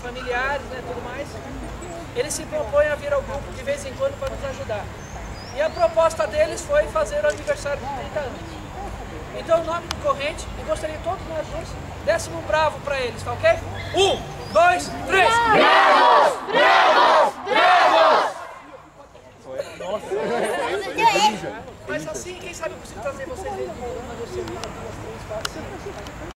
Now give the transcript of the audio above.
familiares, né, tudo mais. Eles se propõem a vir ao grupo de vez em quando para nos ajudar. E a proposta deles foi fazer o aniversário de 30 anos. Então, o nome do corrente, eu gostaria que todos nós juntos dessemos um bravo para eles, tá ok? 1, 2, 3! Bravos! Bravos! Bravos! Nossa! Mas assim, quem sabe eu consigo trazer vocês dentro de uma, 2 semanas, 2, 3, 4, 5.